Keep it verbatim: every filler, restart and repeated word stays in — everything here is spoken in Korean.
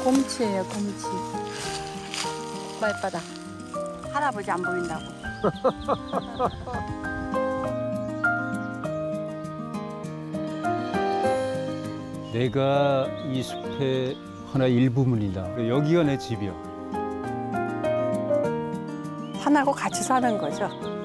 곰치예요, 곰치. 말바닥. 할아버지 안 보인다고. 내가 이 숲의 하나의 일부분이다. 여기가 내 집이야. 산하고 같이 사는 거죠.